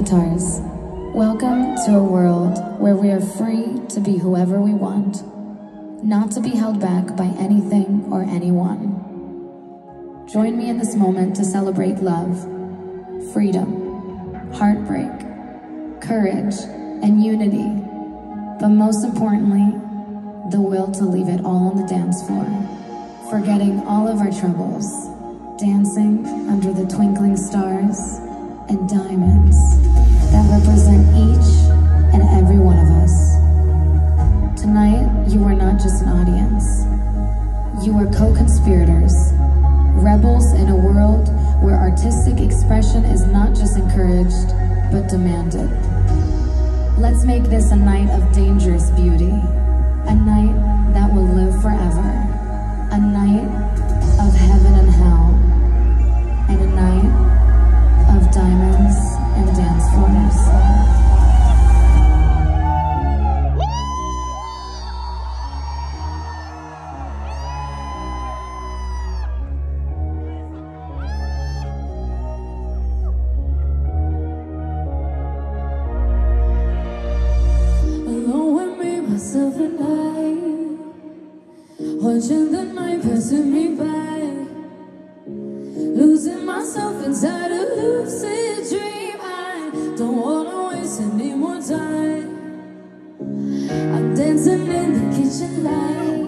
avatars. Welcome to a world where we are free to be whoever we want, not to be held back by anything or anyone. Join me in this moment to celebrate love, freedom, heartbreak, courage, and unity, but most importantly, the will to leave it all on the dance floor, forgetting all of our troubles, dancing under the twinkling stars and diamonds that represent each and every one of us. Tonight, you are not just an audience. You are co-conspirators, rebels in a world where artistic expression is not just encouraged, but demanded. Let's make this a night of dangerous beauty, a night that will live forever, a night of heaven and hell, and a night of diamonds and dance floors. Myself and I, watching the night passing me by, losing myself inside a lucid dream. I don't wanna waste any more time. I'm dancing in the kitchen light,